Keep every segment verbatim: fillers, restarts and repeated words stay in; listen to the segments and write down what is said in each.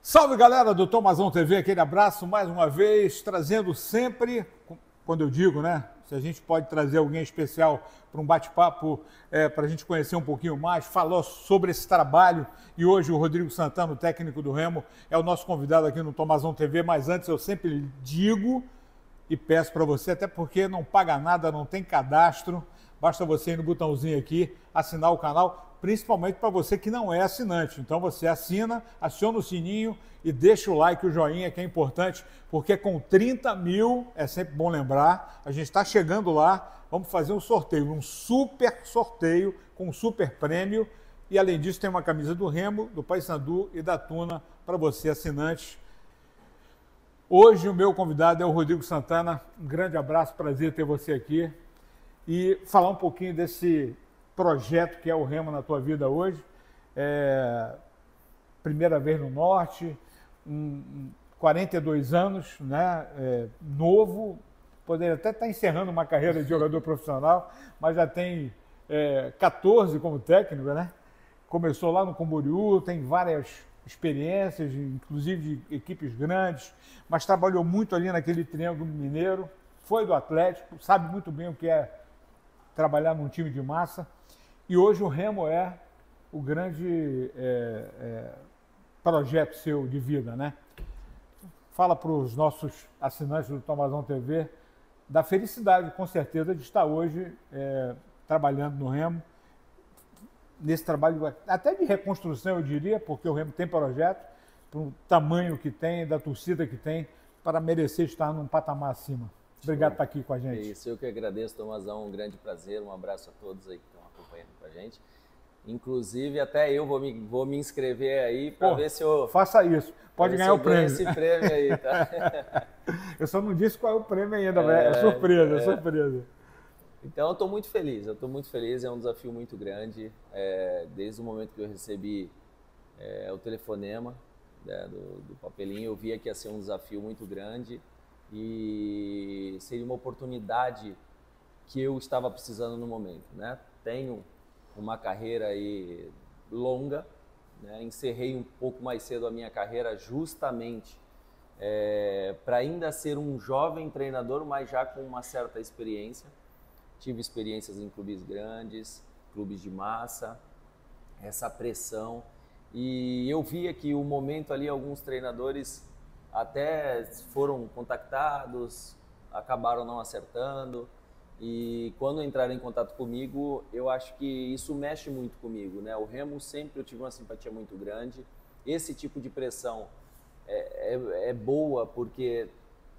Salve, galera do Tomazão T V, aquele abraço mais uma vez, trazendo sempre, quando eu digo, né, se a gente pode trazer alguém especial para um bate-papo, é, para a gente conhecer um pouquinho mais, falou sobre esse trabalho, e hoje o Rodrigo Santana, o técnico do Remo, é o nosso convidado aqui no Tomazão T V, mas antes eu sempre digo e peço para você, até porque não paga nada, não tem cadastro, basta você ir no botãozinho aqui, assinar o canal, principalmente para você que não é assinante. Então você assina, aciona o sininho e deixa o like, o joinha, que é importante, porque com trinta mil, é sempre bom lembrar, a gente está chegando lá, vamos fazer um sorteio, um super sorteio com um super prêmio, e além disso tem uma camisa do Remo, do Paysandu e da Tuna para você, assinante. Hoje o meu convidado é o Rodrigo Santana, um grande abraço, prazer ter você aqui, e falar um pouquinho desse projeto que é o Remo na tua vida hoje. É, primeira vez no Norte, um, quarenta e dois anos, né? É, novo, poderia até estar encerrando uma carreira de jogador profissional, mas já tem é, quatorze como técnico, né? Começou lá no Camboriú, tem várias experiências, inclusive de equipes grandes, mas trabalhou muito ali naquele Triângulo Mineiro, foi do Atlético, sabe muito bem o que é trabalhar num time de massa. E hoje o Remo é o grande é, é, projeto seu de vida, né? Fala para os nossos assinantes do Tomazão T V da felicidade, com certeza, de estar hoje é, trabalhando no Remo, nesse trabalho até de reconstrução, eu diria, porque o Remo tem projeto, para o tamanho que tem, da torcida que tem, para merecer estar num patamar acima. Obrigado por estar aqui com a gente. É isso, eu que agradeço, Tomazão, um grande prazer, um abraço a todos aí que estão acompanhando com a gente. Inclusive, até eu vou me, vou me inscrever aí para ver se eu... Faça isso, pode ganhar o prêmio. esse prêmio aí, tá? Eu só não disse qual é o prêmio ainda, é, é surpresa, é, é surpresa. Então, eu estou muito feliz, eu estou muito feliz, é um desafio muito grande. É, desde o momento que eu recebi é, o telefonema né, do, do papelinho, eu via que ia ser um desafio muito grande. E seria uma oportunidade que eu estava precisando no momento, né? Tenho uma carreira aí longa, né? Encerrei um pouco mais cedo a minha carreira justamente é, para ainda ser um jovem treinador, mas já com uma certa experiência. Tive experiências em clubes grandes, clubes de massa, essa pressão. E eu via que o momento ali, alguns treinadores até foram contactados, acabaram não acertando, e quando entraram em contato comigo, eu acho que isso mexe muito comigo, né? O Remo sempre eu tive uma simpatia muito grande, esse tipo de pressão é, é, é boa porque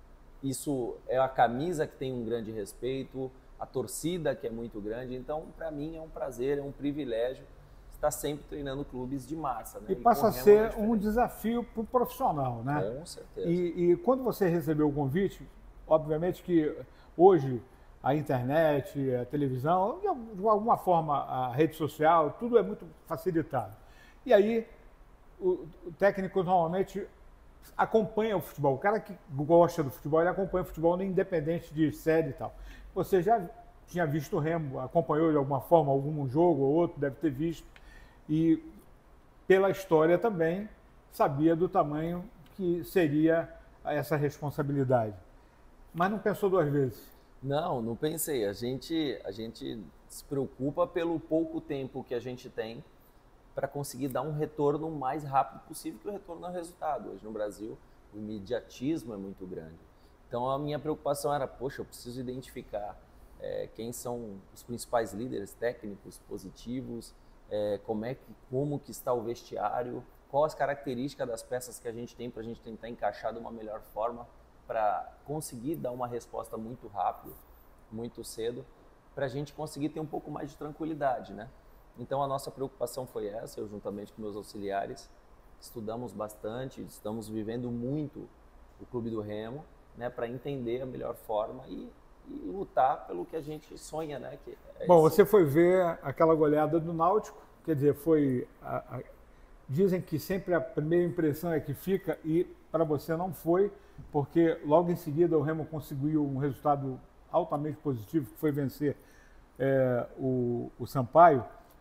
isso é a camisa que tem um grande respeito, a torcida que é muito grande, então para mim é um prazer, é um privilégio está sempre treinando clubes de massa. Né? E, e passa a ser um desafio para o profissional, né? Com certeza. E, e quando você recebeu o convite, obviamente que hoje a internet, a televisão, de alguma forma a rede social, tudo é muito facilitado. E aí o, o técnico normalmente acompanha o futebol. O cara que gosta do futebol, ele acompanha o futebol independente de série e tal. Você já tinha visto o Remo, acompanhou de alguma forma algum jogo ou outro, deve ter visto. E pela história também sabia do tamanho que seria essa responsabilidade. Mas não pensou duas vezes? Não, não pensei. A gente, a gente se preocupa pelo pouco tempo que a gente tem para conseguir dar um retorno o mais rápido possível, que o retorno é o resultado. Hoje no Brasil o imediatismo é muito grande. Então a minha preocupação era, poxa, eu preciso identificar é, quem são os principais líderes técnicos positivos, É, como é que como que está o vestiário, quais as características das peças que a gente tem para a gente tentar encaixar de uma melhor forma para conseguir dar uma resposta muito rápido, muito cedo, para a gente conseguir ter um pouco mais de tranquilidade, né? Então a nossa preocupação foi essa, eu juntamente com meus auxiliares estudamos bastante, estamos vivendo muito o Clube do Remo, né, para entender a melhor forma e e lutar pelo que a gente sonha, né? Que é Bom, esse... você foi ver aquela goleada do Náutico, quer dizer, foi... A, a, dizem que sempre a primeira impressão é que fica e para você não foi, porque logo em seguida o Remo conseguiu um resultado altamente positivo, que foi vencer é, o, o Sampaio,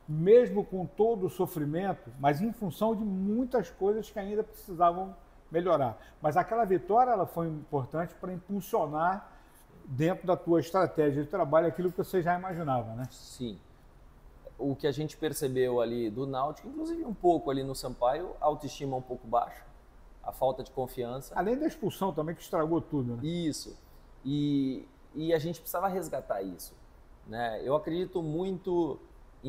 mesmo com todo o sofrimento, mas em função de muitas coisas que ainda precisavam melhorar. Mas aquela vitória ela foi importante para impulsionar dentro da tua estratégia de trabalho aquilo que você já imaginava, né? Sim. O que a gente percebeu ali do Náutico, inclusive um pouco ali no Sampaio, a autoestima um pouco baixa, a falta de confiança. Além da expulsão também, que estragou tudo, né? Isso. E, e a gente precisava resgatar isso, né? Eu acredito muito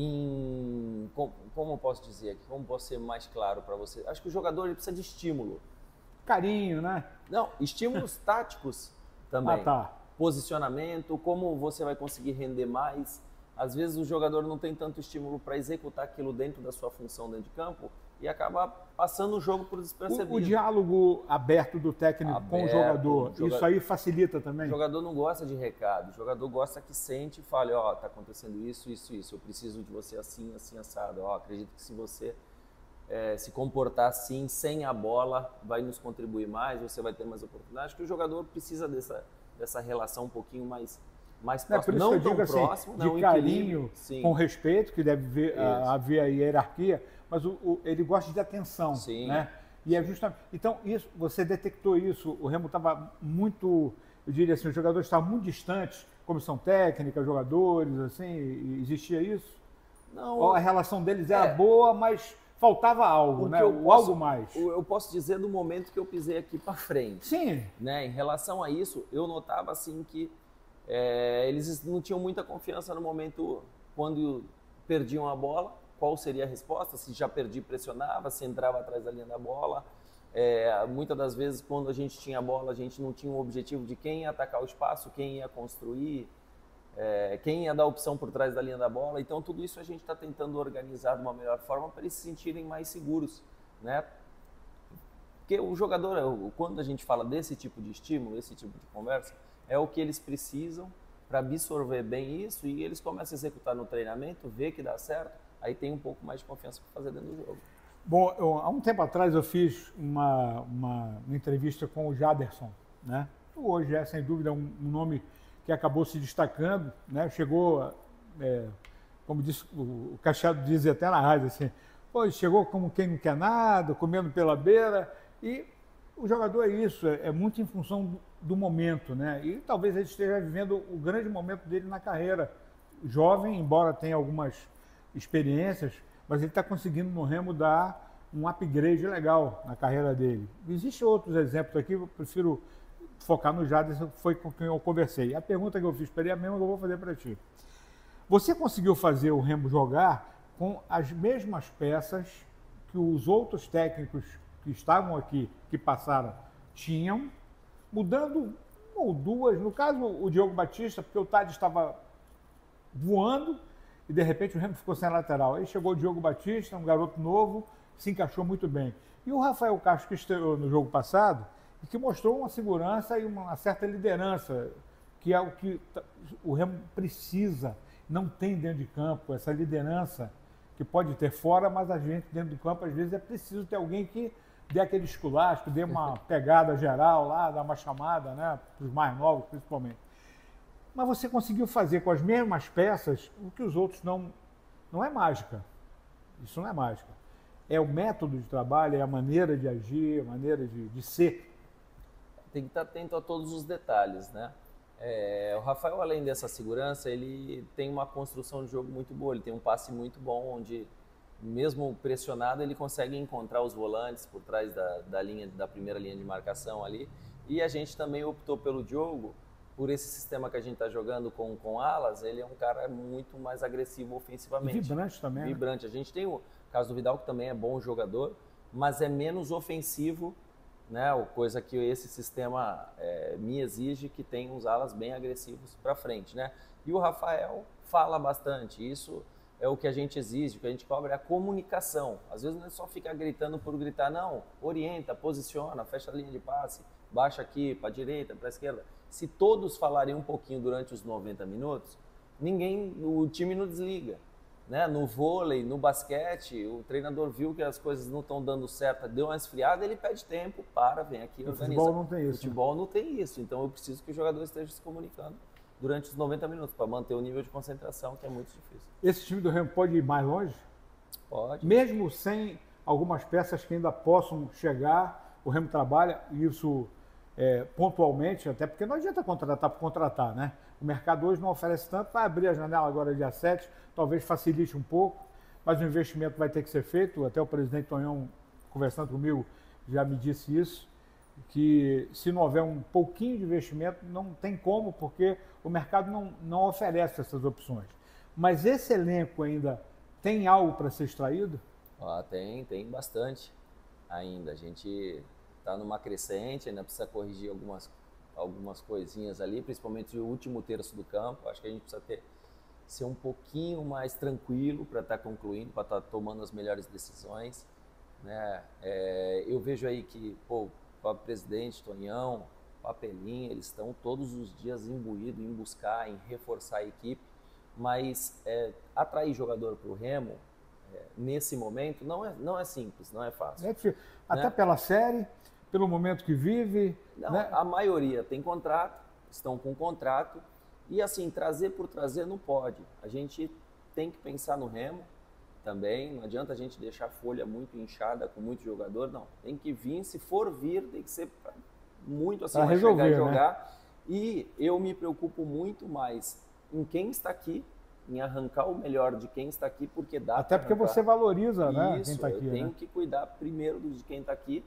em... Como, como eu posso dizer aqui? Como posso ser mais claro para você? Acho que o jogador ele precisa de estímulo. Carinho, né? Não, estímulos táticos também. Ah, tá. Posicionamento, como você vai conseguir render mais. Às vezes o jogador não tem tanto estímulo para executar aquilo dentro da sua função dentro de campo e acaba passando o jogo por despercebido. O, o diálogo aberto do técnico Aberto, com o jogador, joga... isso aí facilita também? O jogador não gosta de recado, o jogador gosta que sente e fale, ó, oh, tá acontecendo isso, isso, isso, eu preciso de você assim, assim, assado. Ó, oh, acredito que se você é, se comportar assim, sem a bola, vai nos contribuir mais, você vai ter mais oportunidades. Acho que o jogador precisa dessa, dessa relação um pouquinho mais... mais próximo, não, não tão digo, próximo, assim, de não carinho, sim. com respeito, que deve ver, a, haver a hierarquia, mas o, o, ele gosta de atenção, sim. né? E é justamente, então isso, você detectou isso, o Remo estava muito, eu diria assim, os jogadores estavam muito distantes, comissão técnica, jogadores, assim, existia isso? Não. Ou a relação deles era é, boa, mas faltava algo, né? O posso, algo mais. Eu posso dizer do momento que eu pisei aqui para frente. Sim. Né? Em relação a isso, eu notava assim que É, eles não tinham muita confiança no momento quando perdiam a bola, qual seria a resposta, se já perdi pressionava, se entrava atrás da linha da bola. É, muitas das vezes quando a gente tinha a bola, a gente não tinha um objetivo de quem ia atacar o espaço, quem ia construir, é, quem ia dar opção por trás da linha da bola. Então tudo isso a gente está tentando organizar de uma melhor forma para eles se sentirem mais seguros, né? Porque o jogador, quando a gente fala desse tipo de estímulo, esse tipo de conversa, é o que eles precisam para absorver bem isso e eles começam a executar no treinamento, ver que dá certo, aí tem um pouco mais de confiança para fazer dentro do jogo. Bom, eu, há um tempo atrás eu fiz uma, uma, uma entrevista com o Jaderson, né? Hoje é, sem dúvida, um, um nome que acabou se destacando, né? Chegou, é, como disse, o, o Cachado diz até na rádio, assim, pô, chegou como quem não quer nada, comendo pela beira, e o jogador é isso, é, é muito em função do, do momento, né? E talvez ele esteja vivendo o grande momento dele na carreira. Jovem, embora tenha algumas experiências, mas ele está conseguindo no Remo dar um upgrade legal na carreira dele. Existem outros exemplos aqui, eu prefiro focar no Jaderson, que foi com quem eu conversei. A pergunta que eu fiz para ele é a mesma que eu vou fazer para ti. Você conseguiu fazer o Remo jogar com as mesmas peças que os outros técnicos que estavam aqui, que passaram, tinham, mudando uma ou duas, no caso o Diogo Batista, porque o Tade estava voando e de repente o Remo ficou sem lateral. Aí chegou o Diogo Batista, um garoto novo, se encaixou muito bem. E o Rafael Castro, que estreou no jogo passado, e que mostrou uma segurança e uma certa liderança, que é o que o Remo precisa, não tem dentro de campo, essa liderança que pode ter fora, mas a gente dentro do campo às vezes é preciso ter alguém que dê aquele esculacho, que dê uma pegada geral lá, dá uma chamada, né, para os mais novos principalmente. Mas você conseguiu fazer com as mesmas peças o que os outros não... Não é mágica. Isso não é mágica. É o método de trabalho, é a maneira de agir, a maneira de, de ser. Tem que estar atento a todos os detalhes, né? É, o Rafael, além dessa segurança, ele tem uma construção de jogo muito boa, ele tem um passe muito bom, onde mesmo pressionado, ele consegue encontrar os volantes por trás da, da, linha, da primeira linha de marcação ali. E a gente também optou pelo Diogo, por esse sistema que a gente está jogando com, com alas, ele é um cara muito mais agressivo ofensivamente. E vibrante também. Vibrante. Né? A gente tem o caso do Vidal, que também é bom jogador, mas é menos ofensivo, né? Coisa que esse sistema é, me exige, que tem uns alas bem agressivos para frente, né? E o Rafael fala bastante, isso é o que a gente exige, o que a gente cobra é a comunicação. Às vezes não é só ficar gritando por gritar, não, orienta, posiciona, fecha a linha de passe, baixa aqui para a direita, para a esquerda. Se todos falarem um pouquinho durante os noventa minutos, ninguém, o time não desliga. Né? No vôlei, no basquete, o treinador viu que as coisas não estão dando certo, deu uma esfriada, ele pede tempo, para, vem aqui, o organiza. futebol não tem isso. O futebol né? não tem isso, então eu preciso que o jogador esteja se comunicando durante os noventa minutos, para manter o nível de concentração, que é muito difícil. Esse time do Remo pode ir mais longe? Pode. Mesmo sem algumas peças que ainda possam chegar, o Remo trabalha isso é, pontualmente, até porque não adianta contratar por contratar, né? O mercado hoje não oferece tanto, vai abrir a janela agora dia sete, talvez facilite um pouco, mas o investimento vai ter que ser feito. Até o presidente Tonhão, conversando comigo, já me disse isso, que se não houver um pouquinho de investimento, não tem como, porque o mercado não, não oferece essas opções. Mas esse elenco ainda tem algo para ser extraído? Ah, tem, tem bastante ainda. A gente está numa crescente, ainda precisa corrigir algumas, algumas coisinhas ali, principalmente o último terço do campo. Acho que a gente precisa ter, ser um pouquinho mais tranquilo para estar tá concluindo, para estar tá tomando as melhores decisões, né? É, eu vejo aí que, pô, o presidente Tonhão, Papelinho, eles estão todos os dias imbuídos em buscar, em reforçar a equipe, mas é, atrair jogador para o Remo, é, nesse momento, não é, não é simples, não é fácil. É difícil. Até né? pela série, pelo momento que vive. Não, né? A maioria tem contrato, estão com contrato, e assim, trazer por trazer não pode. A gente tem que pensar no Remo também, não adianta a gente deixar a folha muito inchada com muito jogador, não. Tem que vir, se for vir, tem que ser muito assim, para resolver, chegar e jogar. Né? E eu me preocupo muito mais em quem está aqui, em arrancar o melhor de quem está aqui, porque dá. Até porque arrancar. Você valoriza, né, Isso, quem está aqui. eu tenho né? que cuidar primeiro de quem está aqui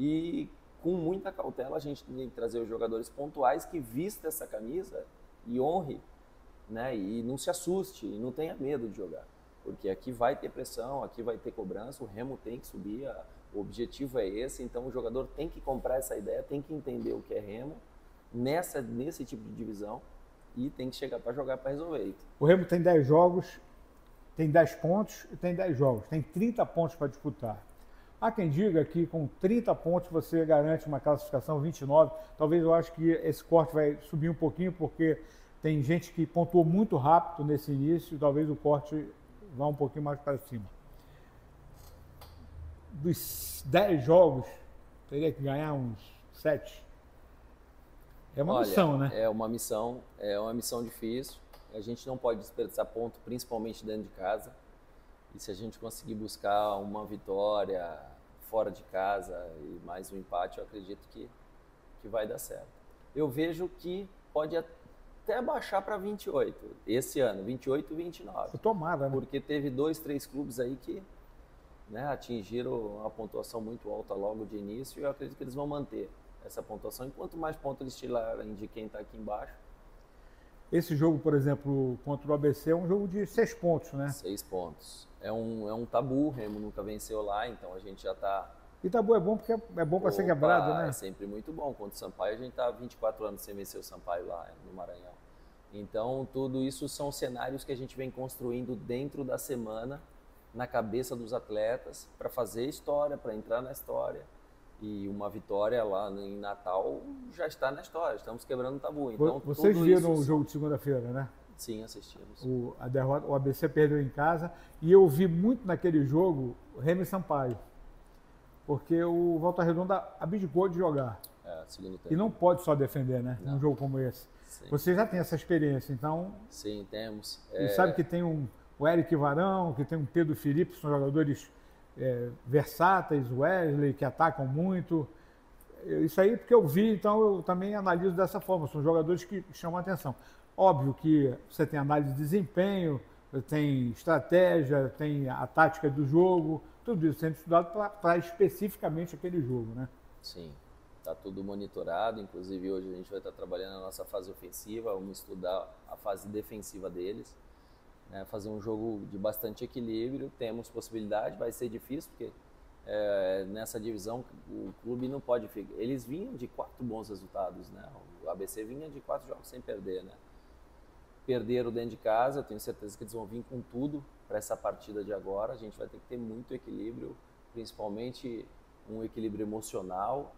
e com muita cautela a gente tem que trazer os jogadores pontuais que vistam essa camisa e honre, né, e não se assuste e não tenha medo de jogar. Porque aqui vai ter pressão, aqui vai ter cobrança, o Remo tem que subir, a, o objetivo é esse, então o jogador tem que comprar essa ideia, tem que entender o que é Remo nessa, nesse tipo de divisão e tem que chegar para jogar para resolver isso. O Remo tem dez jogos, tem dez pontos e tem dez jogos, tem trinta pontos para disputar. Há quem diga que com trinta pontos você garante uma classificação vinte e nove, talvez eu acho que esse corte vai subir um pouquinho porque tem gente que pontuou muito rápido nesse início, talvez o corte vá um pouquinho mais para cima. Dos dez jogos, teria que ganhar uns sete. É uma Olha, missão, né? É uma missão, é uma missão difícil. A gente não pode desperdiçar ponto, principalmente dentro de casa. E se a gente conseguir buscar uma vitória fora de casa e mais um empate, eu acredito que, que vai dar certo. Eu vejo que pode até baixar para vinte e oito esse ano, vinte e oito e vinte e nove. Tomara, né? Porque teve dois, três clubes aí que, né, atingiram uma pontuação muito alta logo de início e eu acredito que eles vão manter essa pontuação. E quanto mais pontos eles tirarem de quem está aqui embaixo. Esse jogo, por exemplo, contra o A B C é um jogo de seis pontos, né? Seis pontos. É um, é um tabu, o Remo nunca venceu lá, então a gente já está... E tabu é bom porque é bom para ser quebrado, né? É sempre muito bom. Contra o Sampaio, a gente está há vinte e quatro anos sem vencer o Sampaio lá no Maranhão. Então, tudo isso são cenários que a gente vem construindo dentro da semana, na cabeça dos atletas, para fazer história, para entrar na história. E uma vitória lá em Natal já está na história, estamos quebrando o tabu. Então, Vocês tudo viram isso... o jogo de segunda-feira, né? Sim, assistimos. O, a derrota, o A B C perdeu em casa e eu vi muito naquele jogo o Remo e Sampaio, porque o Volta Redonda abdicou de jogar. É, segundo tempo. E não pode só defender, né? Não. Num jogo como esse. Sim. Você já tem essa experiência, então... Sim, temos. E é... sabe que tem um, o Eric Varão, que tem um Pedro Felipe, que são jogadores é, versáteis, Wesley, que atacam muito. Isso aí porque eu vi, então eu também analiso dessa forma. São jogadores que chamam a atenção. Óbvio que você tem análise de desempenho, tem estratégia, tem a tática do jogo, tudo isso sendo estudado para especificamente aquele jogo, né? Sim, está tudo monitorado, inclusive hoje a gente vai estar trabalhando a nossa fase ofensiva, vamos estudar a fase defensiva deles, né? Fazer um jogo de bastante equilíbrio, temos possibilidade, vai ser difícil, porque é, nessa divisão o clube não pode ficar, eles vinham de quatro bons resultados, né? O A B C vinha de quatro jogos sem perder, né? Perderam dentro de casa, eu tenho certeza que eles vão vir com tudo para essa partida de agora. A gente vai ter que ter muito equilíbrio, principalmente um equilíbrio emocional,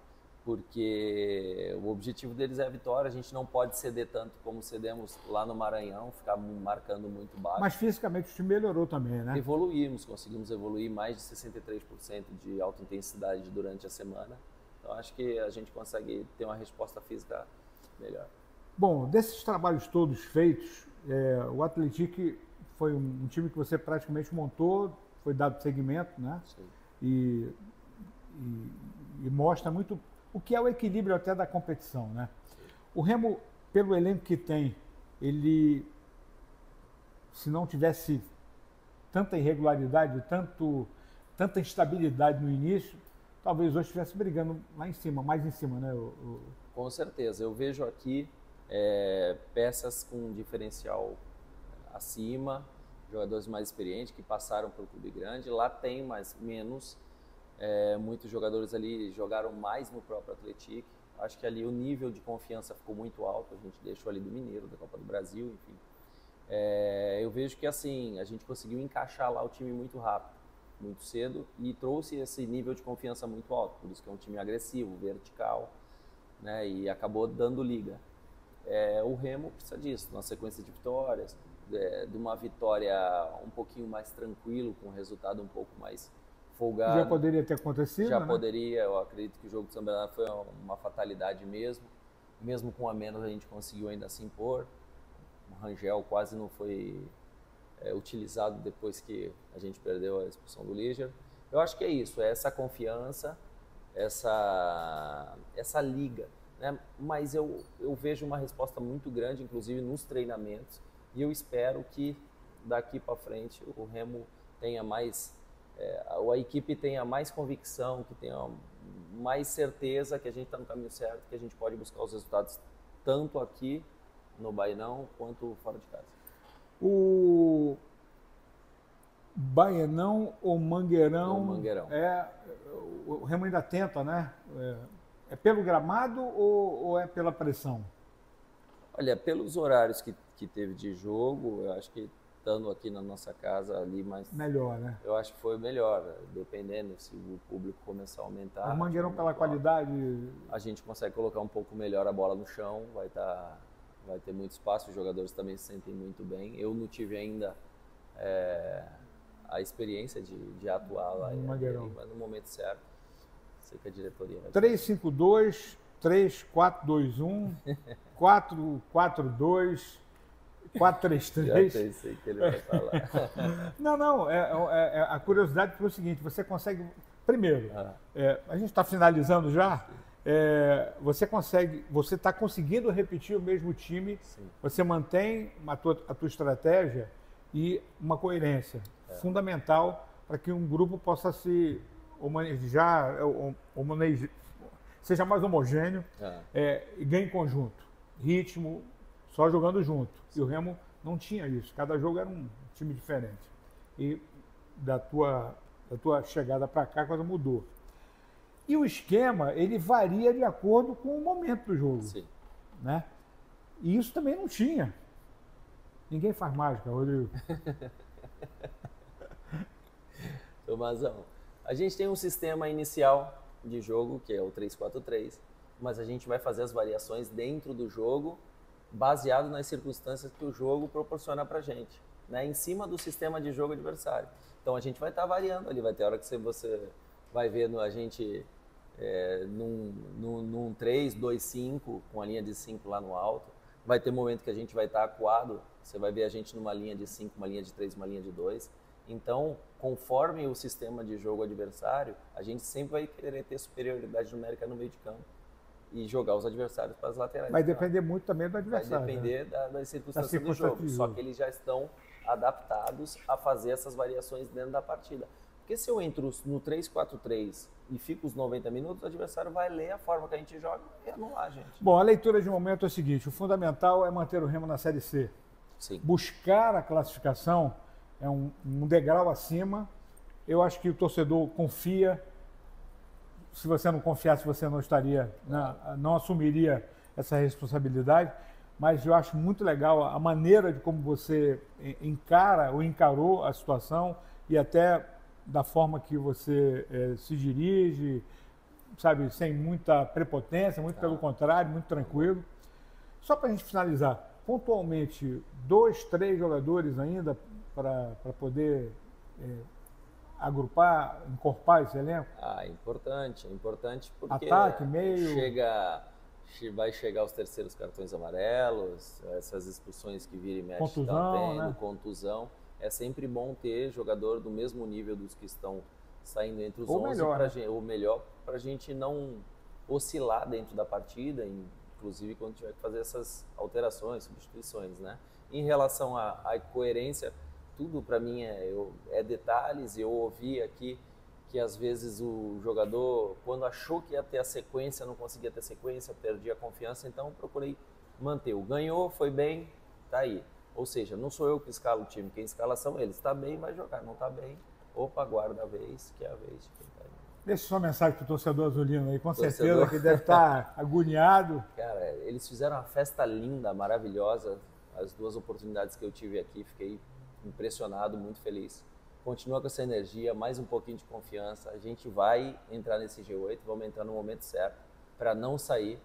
porque o objetivo deles é a vitória. A gente não pode ceder tanto como cedemos lá no Maranhão, ficar marcando muito baixo. Mas fisicamente o time melhorou também, né? Evoluímos, conseguimos evoluir mais de sessenta e três por cento de alta intensidade durante a semana. Então acho que a gente consegue ter uma resposta física melhor. Bom, desses trabalhos todos feitos, é, o Atlético foi um, um time que você praticamente montou, foi dado seguimento, né? Sim. E, e, e mostra muito o que é o equilíbrio até da competição, né? O Remo, pelo elenco que tem, ele, se não tivesse tanta irregularidade, tanto, tanta instabilidade no início, talvez hoje estivesse brigando lá em cima, mais em cima, né? O, o... Com certeza. Eu vejo aqui é, peças com diferencial acima, jogadores mais experientes que passaram pelo clube grande. Lá tem mais menos. É, muitos jogadores ali jogaram mais no próprio Atlético. Acho que ali o nível de confiança ficou muito alto. A gente deixou ali do Mineiro, da Copa do Brasil, enfim. É, eu vejo que assim a gente conseguiu encaixar lá o time muito rápido, muito cedo, e trouxe esse nível de confiança muito alto. Por isso que é um time agressivo, vertical, né? E acabou dando liga. É, o Remo precisa disso, na sequência de vitórias, é, de uma vitória um pouquinho mais tranquilo, com um resultado um pouco mais folgado. Já poderia ter acontecido, Já né? poderia, eu acredito que o jogo de São Bernardo foi uma fatalidade mesmo. Mesmo com a menos a gente conseguiu ainda se impor. O Rangel quase não foi é, utilizado depois que a gente perdeu a expulsão do Liger. Eu acho que é isso, é essa confiança, essa, essa liga, né? Mas eu, eu vejo uma resposta muito grande, inclusive nos treinamentos, e eu espero que daqui para frente o Remo tenha mais, é, a equipe tenha mais convicção, que tenha mais certeza que a gente está no caminho certo, que a gente pode buscar os resultados tanto aqui no Bainão quanto fora de casa. O Baianão ou Mangueirão, O Mangueirão. É, o Remo ainda tenta, né? É, é pelo gramado ou, ou é pela pressão? Olha, pelos horários que, que teve de jogo, eu acho que estando aqui na nossa casa ali mais... Melhor, né? Eu acho que foi melhor, dependendo se o público começar a aumentar. O Mangueirão pela qualidade... A gente consegue colocar um pouco melhor a bola no chão, vai estar... vai ter muito espaço, os jogadores também se sentem muito bem. Eu não tive ainda é, a experiência de, de atuar lá, no ali, mas no momento certo, sei que a diretoria vai... três cinco dois, três quatro dois um, quatro quatro dois, quatro três três. Já pensei que ele vai falar. Não, não, é, é, é, a curiosidade foi o seguinte, você consegue... Primeiro, ah. é, a gente está finalizando já... É, você consegue, você está conseguindo repetir o mesmo time, Sim. Você mantém a tua, a tua estratégia e uma coerência é. fundamental para que um grupo possa se homogeneizar, homogeneizar seja mais homogêneo é. É, e ganhe conjunto, ritmo, só jogando junto. Sim. E o Remo não tinha isso, cada jogo era um time diferente. E da tua, da tua chegada para cá, a coisa mudou. E o esquema, ele varia de acordo com o momento do jogo. Sim. Né? E isso também não tinha. Ninguém faz mágica, Rodrigo. Tomazão, a gente tem um sistema inicial de jogo, que é o três quatro três, mas a gente vai fazer as variações dentro do jogo, baseado nas circunstâncias que o jogo proporciona pra gente, né? Em cima do sistema de jogo adversário. Então a gente vai estar tá variando ali, vai ter hora que você vai ver a gente... É, num, num, num três, dois, cinco, com a linha de cinco lá no alto. Vai ter momento que a gente vai estar acuado, você vai ver a gente numa linha de cinco, uma linha de três, uma linha de dois. Então, conforme o sistema de jogo adversário, a gente sempre vai querer ter superioridade numérica no meio de campo e jogar os adversários para as laterais. Vai depender muito também do adversário. Vai depender né? da, das circunstâncias, da circunstância do jogo, só que eles já estão adaptados a fazer essas variações dentro da partida. Porque se eu entro no três quatro três e fico os noventa minutos, o adversário vai ler a forma que a gente joga e anular a gente. Bom, a leitura de momento é o seguinte, o fundamental é manter o Remo na Série C. Sim. Buscar a classificação é um, um degrau acima. Eu acho que o torcedor confia. Se você não confiasse, você não estaria, não, não assumiria essa responsabilidade. Mas eu acho muito legal a maneira de como você encara ou encarou a situação e até... da forma que você é, se dirige, sabe, sem muita prepotência, muito pelo contrário, muito tranquilo. Só para a gente finalizar, pontualmente, dois, três jogadores ainda para poder é, agrupar, encorpar esse elenco? Ah, importante, é importante porque ataque, meio... chega, vai chegar os terceiros cartões amarelos, essas expulsões que vira e mexe contusão, tá tendo, né? contusão. É sempre bom ter jogador do mesmo nível dos que estão saindo entre os ou onze, melhor, pra né? gente, ou melhor, para a gente não oscilar dentro da partida, inclusive quando tiver que fazer essas alterações, substituições, né? Em relação à, à coerência, tudo para mim é, eu, é detalhes. Eu ouvi aqui que às vezes o jogador, quando achou que ia ter a sequência, não conseguia ter sequência, perdia a confiança, então procurei manter. O ganhou, foi bem, tá aí. Ou seja, não sou eu que escalo o time, quem escala são eles. Está bem, vai jogar. Não está bem, opa, guarda a vez, que é a vez de quem está aí. Deixa só uma mensagem para o torcedor azulino aí, com Torcedor. certeza que deve estar agoniado. Cara, eles fizeram uma festa linda, maravilhosa. As duas oportunidades que eu tive aqui, fiquei impressionado, muito feliz. Continua com essa energia, mais um pouquinho de confiança. A gente vai entrar nesse G oito, vamos entrar no momento certo para não sair.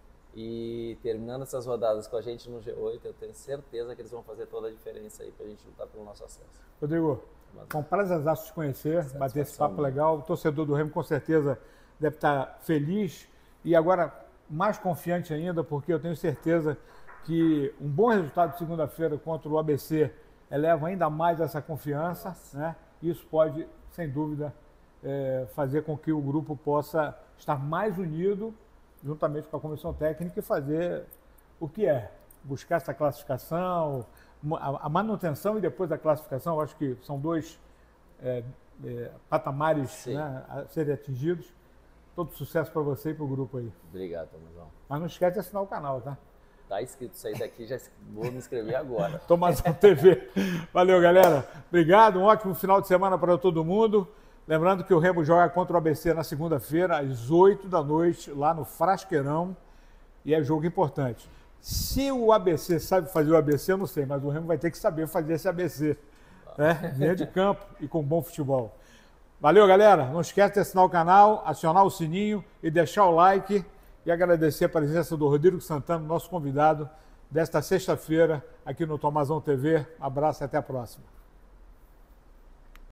E terminando essas rodadas com a gente no G oito, eu tenho certeza que eles vão fazer toda a diferença aí para a gente lutar pelo nosso acesso. Rodrigo, foi um prazerzaço te conhecer, bater esse papo legal. O torcedor do Remo com certeza deve estar feliz e agora mais confiante ainda, porque eu tenho certeza que um bom resultado de segunda-feira contra o A B C eleva ainda mais essa confiança, né? Isso pode, sem dúvida, é, fazer com que o grupo possa estar mais unido, juntamente com a comissão técnica, e fazer o que é, buscar essa classificação, a manutenção e depois a classificação. Eu acho que são dois é, é, patamares, né, a serem atingidos. Todo sucesso para você e para o grupo aí. Obrigado, Tomazão. Mas não esquece de assinar o canal, tá? Tá inscrito, sair daqui, já vou me inscrever agora. Tomazão T V. Valeu, galera. Obrigado, um ótimo final de semana para todo mundo. Lembrando que o Remo joga contra o A B C na segunda-feira, às oito da noite, lá no Frasqueirão. E é jogo importante. Se o A B C sabe fazer o A B C, eu não sei, mas o Remo vai ter que saber fazer esse A B C. Né? Dentro de campo e com bom futebol. Valeu, galera. Não esquece de assinar o canal, acionar o sininho e deixar o like. E agradecer a presença do Rodrigo Santana, nosso convidado desta sexta-feira aqui no Tomazão T V. Um abraço e até a próxima.